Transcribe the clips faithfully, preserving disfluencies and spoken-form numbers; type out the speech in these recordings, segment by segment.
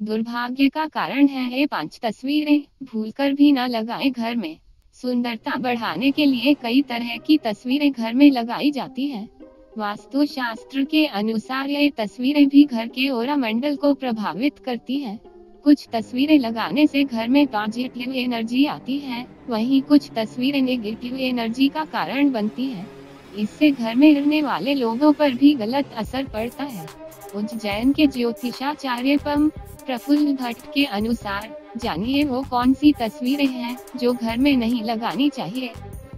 दुर्भाग्य का कारण है ये पांच तस्वीरें भूलकर भी न लगाएं घर में। सुंदरता बढ़ाने के लिए कई तरह की तस्वीरें घर में लगाई जाती हैं। वास्तुशास्त्र के अनुसार ये तस्वीरें भी घर के ऑरा मंडल को प्रभावित करती हैं। कुछ तस्वीरें लगाने से घर में पॉजिटिव एनर्जी आती है, वहीं कुछ तस्वीरें नेगेटिव एनर्जी का कारण बनती हैं। इससे घर में रहने वाले लोगों पर भी गलत असर पड़ता है। उज्जैन के ज्योतिषाचार्य पम प्रफुल्ल भट्ट के अनुसार जानिए वो कौन सी तस्वीरें हैं जो घर में नहीं लगानी चाहिए।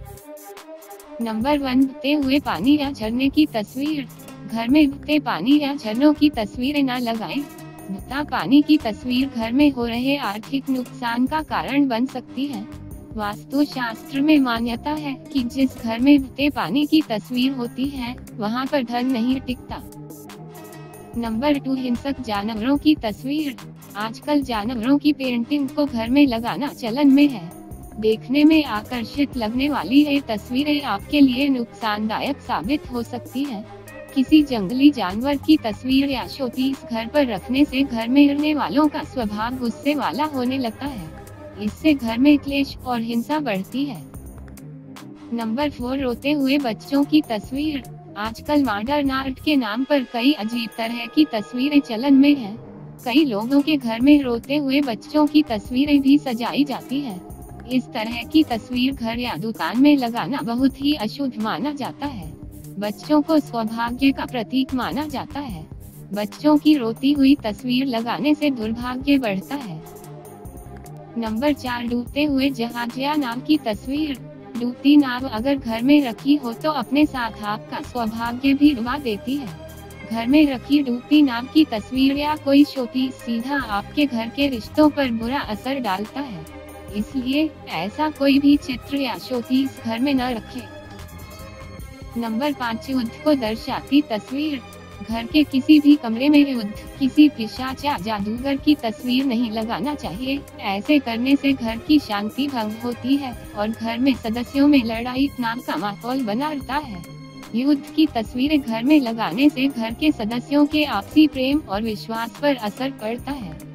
नंबर वन, बहते हुए पानी या झरने की तस्वीर। घर में बहते पानी या झरनों की तस्वीरें न लगाएं। बहता पानी की तस्वीर घर में हो रहे आर्थिक नुकसान का कारण बन सकती है। वास्तुशास्त्र में मान्यता है कि जिस घर में बहते पानी की तस्वीर होती है, वहां पर धन नहीं टिकता। नंबर टू, हिंसक जानवरों की तस्वीर। आजकल जानवरों की पेंटिंग को घर में लगाना चलन में है। देखने में आकर्षित लगने वाली ये तस्वीरें आपके लिए नुकसानदायक साबित हो सकती हैं। किसी जंगली जानवर की तस्वीर या शोपीस घर पर रखने से घर में रहने वालों का स्वभाव गुस्से वाला होने लगता है। इससे घर में क्लेश और हिंसा बढ़ती है। नंबर फोर, रोते हुए बच्चों की तस्वीर। आजकल मॉडर्न आर्ट के नाम पर कई अजीब तरह की तस्वीरें चलन में हैं। कई लोगों के घर में रोते हुए बच्चों की तस्वीरें भी सजाई जाती हैं। इस तरह की तस्वीर घर या दुकान में लगाना बहुत ही अशुभ माना जाता है। बच्चों को सौभाग्य का प्रतीक माना जाता है। बच्चों की रोती हुई तस्वीर लगाने से दुर्भाग्य बढ़ता है। नंबर चार, डूबते हुए जहाज या नाव की तस्वीर। डूबती नाव अगर घर में रखी हो तो अपने साथ आपका सौभाग्य भी डुबा देती है। घर में रखी डूबती नाव की तस्वीर या कोई शोपीस सीधा आपके घर के रिश्तों पर बुरा असर डालता है। इसलिए ऐसा कोई भी चित्र या शोपीस घर में न रखें। नंबर पाँच, युद्ध को दर्शाती तस्वीर। घर के किसी भी कमरे में युद्ध, किसी पिशाच या जादूगर की तस्वीर नहीं लगाना चाहिए। ऐसे करने से घर की शांति भंग होती है और घर में सदस्यों में लड़ाई नाम का माहौल बना रहता है। युद्ध की तस्वीरें घर में लगाने से घर के सदस्यों के आपसी प्रेम और विश्वास पर असर पड़ता है।